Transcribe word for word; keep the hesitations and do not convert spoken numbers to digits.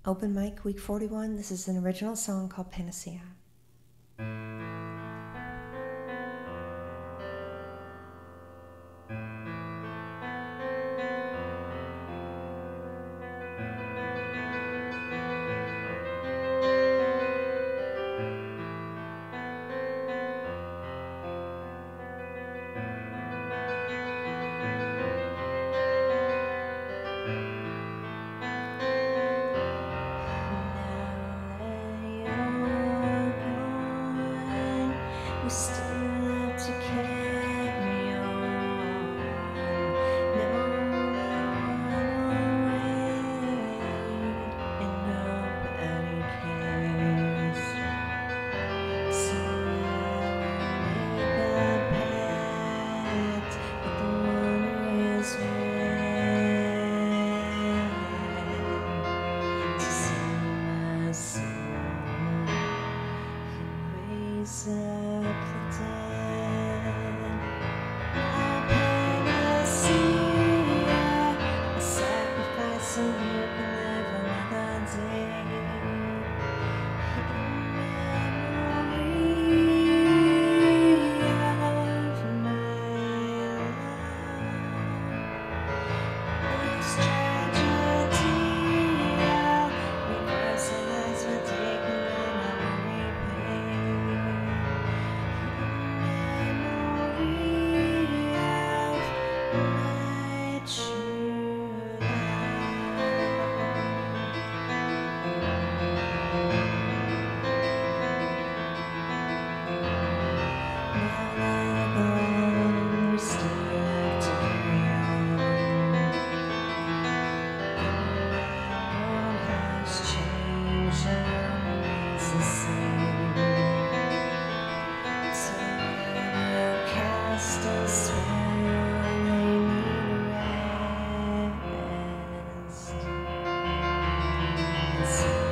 Open mic week forty-one. This is an original song called Panacea. We still have to carry on. No one wait, and nobody cares. So I make a pact with the one who is red to save my soul and raise up. Yes.